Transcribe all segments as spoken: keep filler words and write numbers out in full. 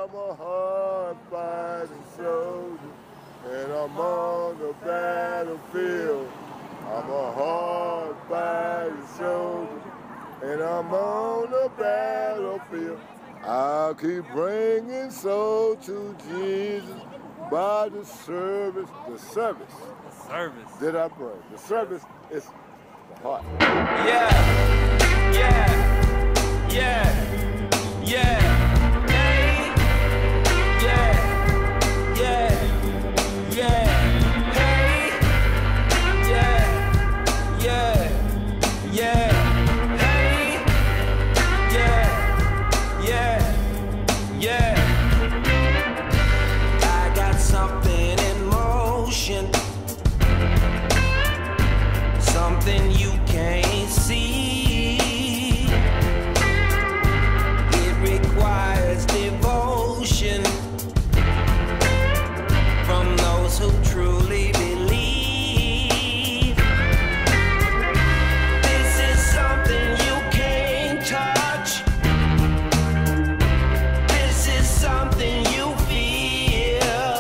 I'm a hard-fighting soldier, and I'm on the battlefield. I'm a hard-fighting soldier, and I'm on the battlefield. I'll keep bringing soul to Jesus by the service, the service. The service. Did I bring? The service is the heart. Yeah, yeah, yeah, yeah. Something you can't see. It requires devotion from those who truly believe. This is something you can't touch. This is something you feel.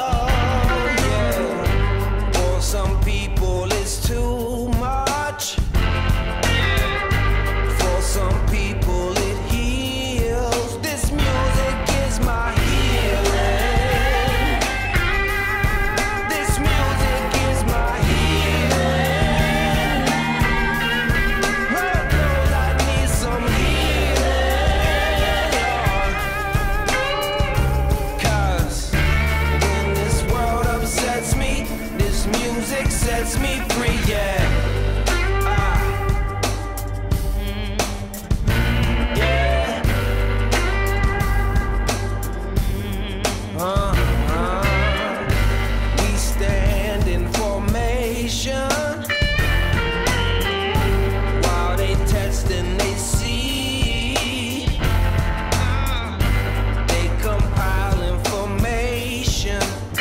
Yeah. For some people it's too much. Sets me free, yeah. Ah. Yeah. Uh, uh. We stand in formation while they test and they see. They compile information.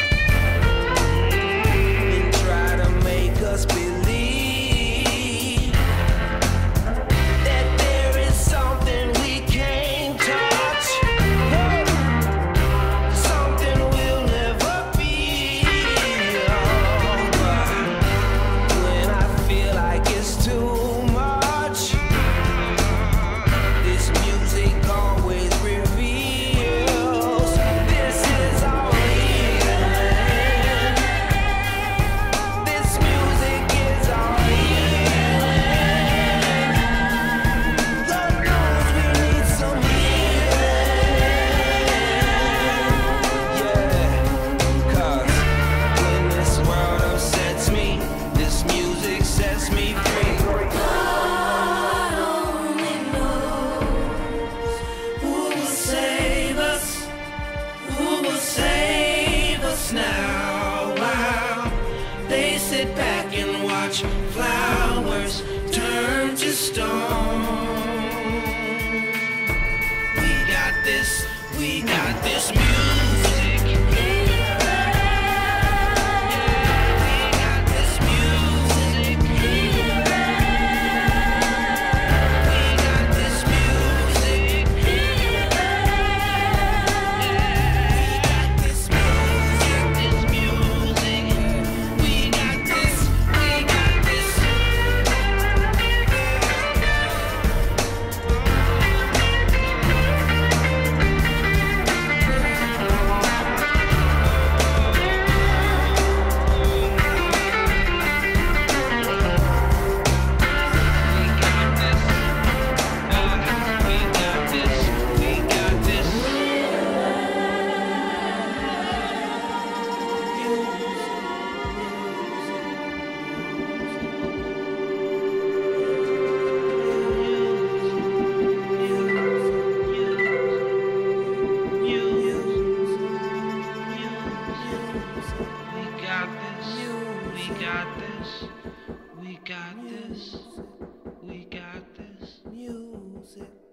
Us believe that there is something we can't touch, something we'll never feel. When I feel like it's too much, this music always reveals this is our now. Wow. They sit back and watch flowers turn to stone. We got this, we got this music. We got this, we got this, we got this music.